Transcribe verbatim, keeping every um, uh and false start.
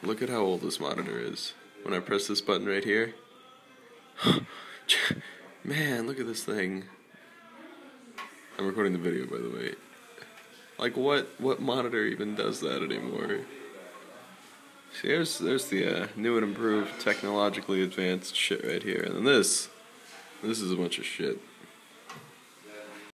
look at how old this monitor is. When I press this button right here, man, look at this thing. I'm recording the video, by the way. Like, what what monitor even does that anymore? See, there's, there's the uh, new and improved, technologically advanced shit right here. And then this, this is a bunch of shit.